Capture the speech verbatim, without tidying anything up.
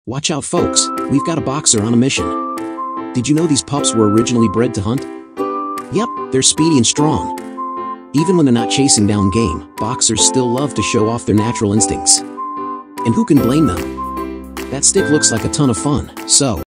Watch out, folks, we've got a boxer on a mission. Did you know these pups were originally bred to hunt? Yep, they're speedy and strong. Even when they're not chasing down game, boxers still love to show off their natural instincts. And who can blame them? That stick looks like a ton of fun, so